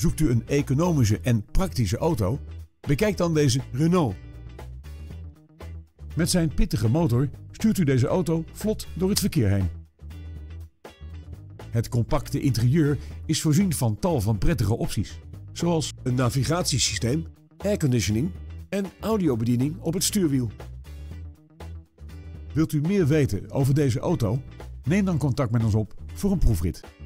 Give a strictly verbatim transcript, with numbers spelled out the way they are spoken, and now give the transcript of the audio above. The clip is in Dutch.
Zoekt u een economische en praktische auto? Bekijk dan deze Renault. Met zijn pittige motor stuurt u deze auto vlot door het verkeer heen. Het compacte interieur is voorzien van tal van prettige opties, zoals een navigatiesysteem, airconditioning en audiobediening op het stuurwiel. Wilt u meer weten over deze auto? Neem dan contact met ons op voor een proefrit.